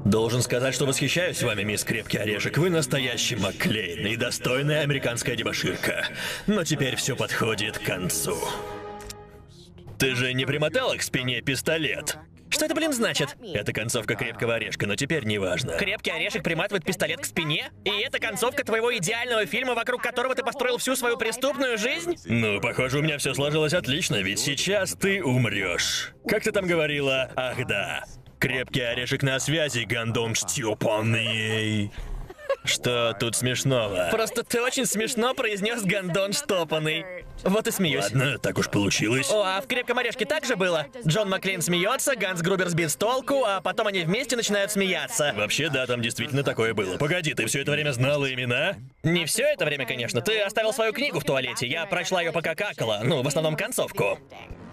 Должен сказать, что восхищаюсь вами, мисс Крепкий Орешек. Вы настоящий Макклейн и достойная американская дебоширка. Но теперь все подходит к концу. Ты же не примотала к спине пистолет? Что это, блин, значит? Это концовка Крепкого Орешка, но теперь неважно. Крепкий орешек приматывает пистолет к спине? И это концовка твоего идеального фильма, вокруг которого ты построил всю свою преступную жизнь? Ну, похоже, у меня все сложилось отлично, ведь сейчас ты умрешь. Как ты там говорила? Ах да. Крепкий Орешек на связи, гандон штёпанный. Что тут смешного? Просто ты очень смешно произнес гандон штопанный. Вот и смеюсь. Ладно, так уж получилось. О, а в Крепком Орешке так же было? Джон Макклейн смеется, Ганс Грубер сбит с толку, а потом они вместе начинают смеяться. Вообще, да, там действительно такое было. Погоди, ты все это время знала имена? Не все это время, конечно. Ты оставил свою книгу в туалете. Я прочла ее пока какала. Ну, в основном концовку.